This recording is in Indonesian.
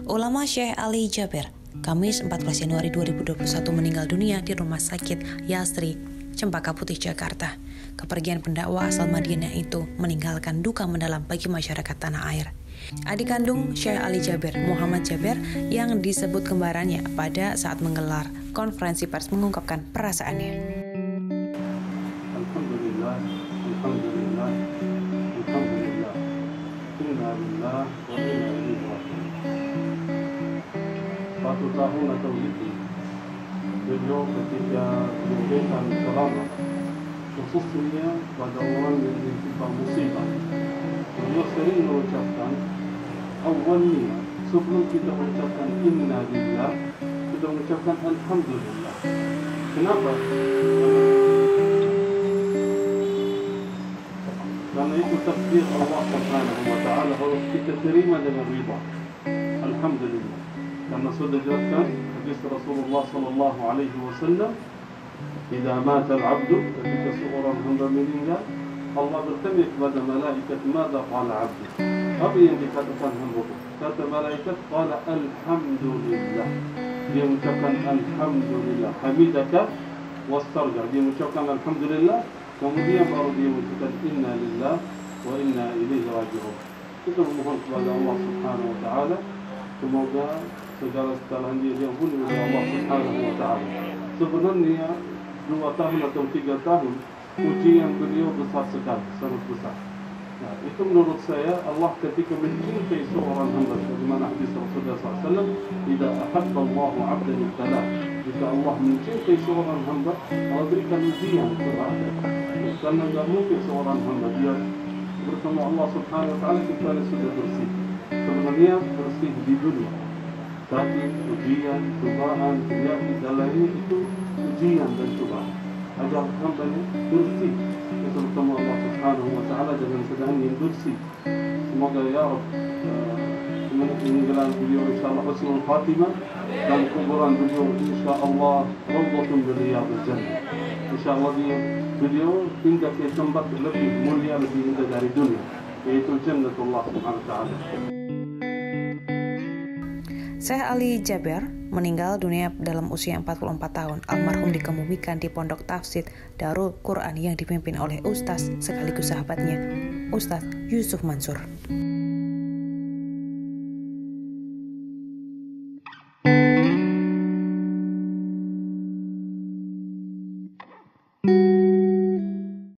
Ulama Syekh Ali Jaber, Kamis 14 Januari 2021 meninggal dunia di Rumah Sakit Yasri, Cempaka Putih, Jakarta. Kepergian pendakwah asal Madinah itu meninggalkan duka mendalam bagi masyarakat tanah air. Adik kandung Syekh Ali Jaber, Muhammad Jaber, yang disebut kembarannya pada saat menggelar konferensi pers mengungkapkan perasaannya. Alhamdulillah, Alhamdulillah, Alhamdulillah. Inna lillah wa inna ilaihi raji'un. 1 tahun atau lebih beliau ketika memberikan ceramah khususnya pada orang yang ditimpa musibah, beliau sering mengucapkan awalnya sebelum kita mengucapkan inna lillah, kita mengucapkan alhamdulillah. Kenapa? Karena itu takdir Allah Subhanahu wa ta'ala harus kita terima dengan riba. Alhamdulillah. Karena sudah jelaskan hadis Rasulullah sallallahu alaihi wasallam, "Idza mata al-'abdu", ketika seorang hamba meninggal, Allah bertanya kepada malaikat, "Mada qala 'abdi?" Apa yang dikatakan hamba? Kata malaikat, "Qala alhamdulillah." Dia mengucapkan alhamdulillah. Hamidaka wastarja. Dia mengucapkan alhamdulillah, kemudian baru dia mengucapkan inna lillah wa inna ilaihi raji'un. Kita memohon kepada Allah Subhanahu wa ta'ala, semoga segala kesalahan dia diampuni oleh Allah Subhanahu wa ta'ala. Sebenarnya 2 tahun atau 3 tahun ujian beliau besar sekali, sangat besar. Nah, itu menurut saya Allah ketika mencintai seorang hamba, bagaimana hadis Rasulullah SAW, "Idza ahabba Allahu 'abdan ibtalah." Jika Allah mencintai seorang hamba, Allah berikan ujian kepada. Karena tidak mungkin seorang hamba dia bersama Allah Subhanahu wa ta'ala kecuali sudah bersih. Sebenarnya bersih di dunia, tapi ujian, cobaan, penyakit dan lainnya itu ujian dan cobaan agar hambanya bersih bersama Allah Subhanahu wa ta'ala dengan keadaan yang bersih. Semoga ya Rabb meninggalan beliau insyaAllah husnul khatimah, dan kuburan beliau insyaAllah rawdatun min riyadil jannah. InsyaAllah beliau tinggal di tempat lebih mulia, lebih indah dari dunia, yaitu Jannatullah Subhanahu wa ta'ala. Syekh Ali Jaber meninggal dunia dalam usia 44 tahun. Almarhum dikebumikan di Pondok Tafsir Darul Quran yang dipimpin oleh Ustaz sekaligus sahabatnya, Ustaz Yusuf Mansur.